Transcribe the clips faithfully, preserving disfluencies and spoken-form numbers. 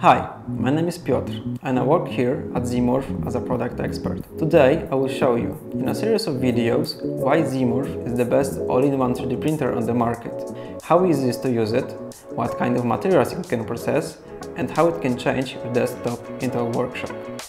Hi, my name is Piotr and I work here at Zmorph as a product expert. Today I will show you, in a series of videos, why Zmorph is the best all-in-one three D printer on the market, how easy it is to use it, what kind of materials it can process, and how it can change your desktop into a workshop.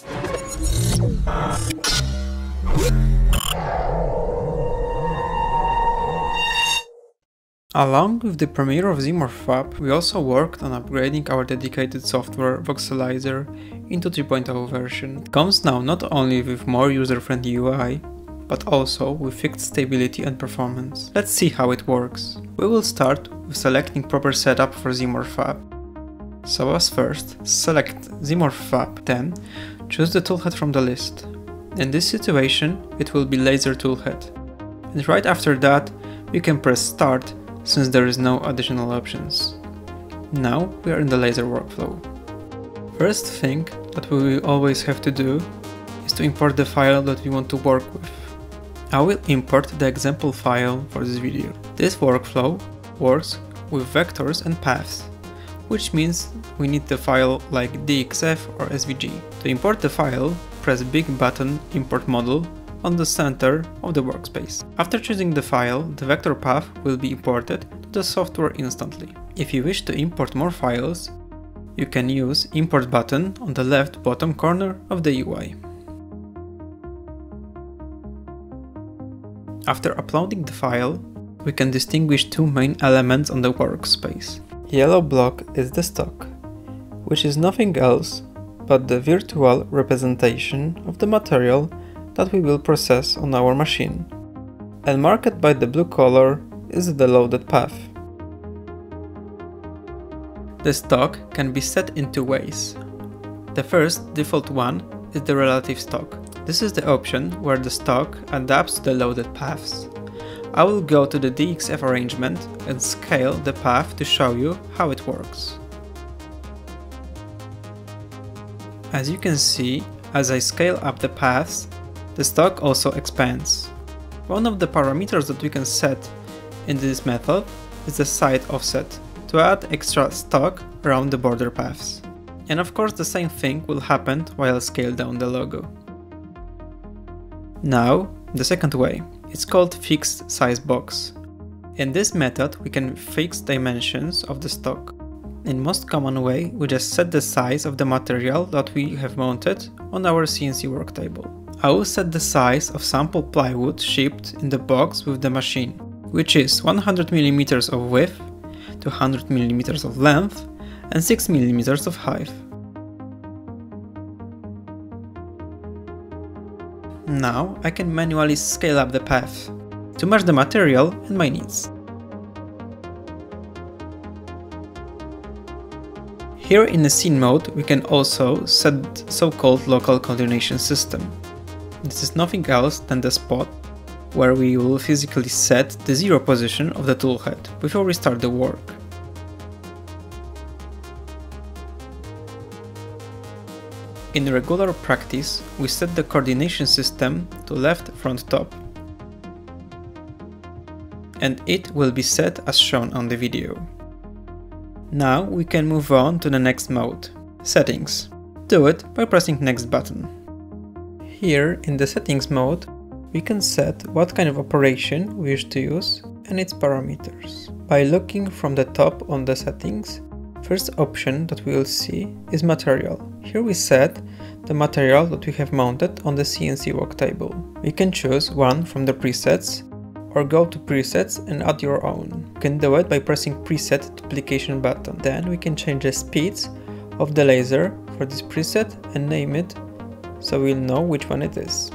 Along with the premiere of Zmorph Fab, we also worked on upgrading our dedicated software Voxelizer into three point oh version. It comes now not only with more user-friendly U I, but also with fixed stability and performance. Let's see how it works. We will start with selecting proper setup for Zmorph Fab. So as first, select Zmorph Fab, then choose the toolhead from the list. In this situation, it will be laser toolhead. And right after that, we can press start, since there is no additional options. Now we are in the laser workflow. First thing that we will always have to do is to import the file that we want to work with. I will import the example file for this video. This workflow works with vectors and paths, which means we need the file like D X F or S V G. To import the file, press big button Import Model on the center of the workspace. After choosing the file, the vector path will be imported to the software instantly. If you wish to import more files, you can use Import button on the left bottom corner of the U I. After uploading the file, we can distinguish two main elements on the workspace. Yellow block is the stock, which is nothing else but the virtual representation of the material that we will process on our machine, and marked by the blue color is the loaded path. The stock can be set in two ways. The first default one is the relative stock. This is the option where the stock adapts to the loaded paths. I will go to the D X F arrangement and scale the path to show you how it works. As you can see, as I scale up the paths, the stock also expands. One of the parameters that we can set in this method is the side offset, to add extra stock around the border paths. And of course the same thing will happen while I scale down the logo. Now, the second way. It's called fixed size box. In this method we can fix dimensions of the stock. In most common way, we just set the size of the material that we have mounted on our C N C work table. I will set the size of sample plywood shipped in the box with the machine, which is one hundred millimeters of width, two hundred millimeters of length, and six millimeters of height. Now I can manually scale up the path to match the material and my needs. Here in the scene mode we can also set so-called local coordination system. This is nothing else than the spot where we will physically set the zero position of the toolhead before we start the work. In regular practice, we set the coordination system to left front top, and it will be set as shown on the video. Now we can move on to the next mode, settings. Do it by pressing next button. Here in the settings mode, we can set what kind of operation we wish to use and its parameters. By looking from the top on the settings, first option that we will see is material. Here we set the material that we have mounted on the C N C work table. We can choose one from the presets or go to presets and add your own. You can do it by pressing preset duplication button. Then we can change the speeds of the laser for this preset and name it, so we'll know which one it is.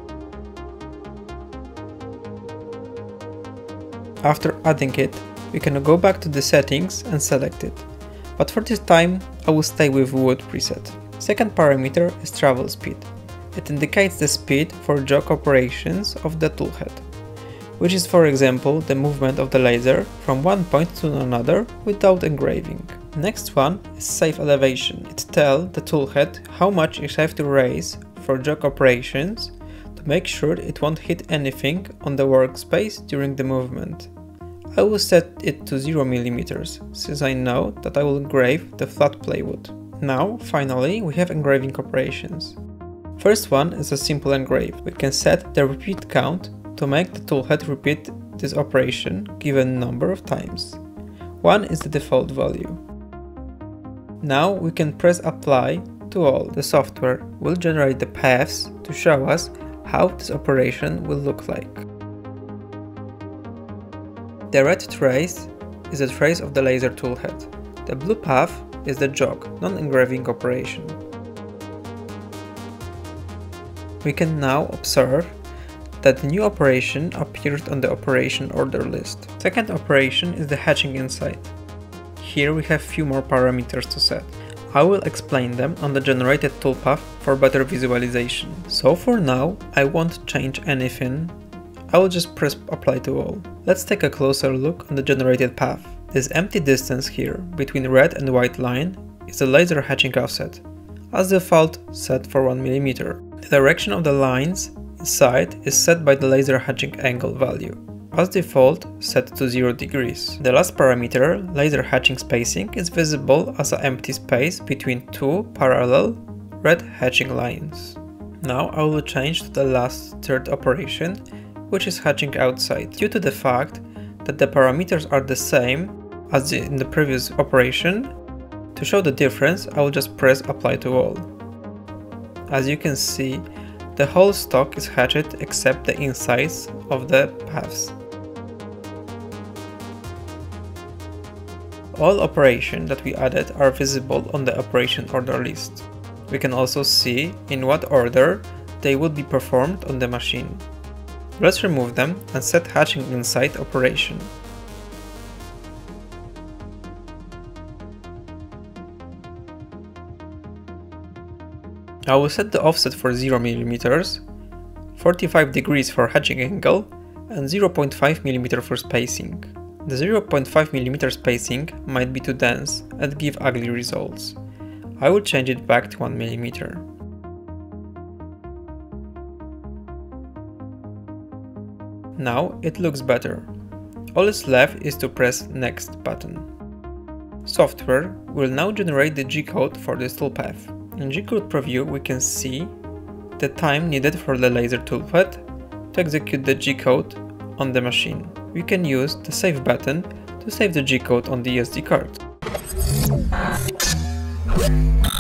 After adding it, we can go back to the settings and select it. But for this time, I will stay with wood preset. Second parameter is travel speed. It indicates the speed for jog operations of the toolhead, which is, for example, the movement of the laser from one point to another without engraving. Next one is safe elevation. It tells the toolhead how much it has to raise for jog operations to make sure it won't hit anything on the workspace during the movement. I will set it to zero millimeters, since I know that I will engrave the flat plywood. Now, finally, we have engraving operations. First one is a simple engrave. We can set the repeat count to make the toolhead repeat this operation given number of times. one is the default value. Now we can press apply to all. The software will generate the paths to show us how this operation will look like. The red trace is a trace of the laser toolhead. The blue path is the jog, non-engraving operation. We can now observe that the new operation appeared on the operation order list. Second operation is the hatching insight. Here we have few more parameters to set. I will explain them on the generated toolpath for better visualization. So for now, I won't change anything. I will just press apply to all. Let's take a closer look on the generated path. This empty distance here between red and white line is the laser hatching offset, as default set for one millimeter. The direction of the lines inside is set by the laser hatching angle value, as default set to zero degrees. The last parameter, laser hatching spacing, is visible as an empty space between two parallel red hatching lines. Now I will change to the last third operation, which is hatching outside. Due to the fact that the parameters are the same as in the previous operation, to show the difference I will just press apply to all. As you can see, the whole stock is hatched except the insides of the paths. All operations that we added are visible on the operation order list. We can also see in what order they would be performed on the machine. Let's remove them and set hatching inside operation. I will set the offset for zero millimeters, forty-five degrees for hatching angle, and zero point five millimeters for spacing. The zero point five millimeter spacing might be too dense and give ugly results. I will change it back to one millimeter. Now it looks better. All is left is to press next button. Software will now generate the G-code for this toolpath. In Gcode Preview we can see the time needed for the laser toolpath to execute the G-code on the machine. We can use the save button to save the G-code on the S D card.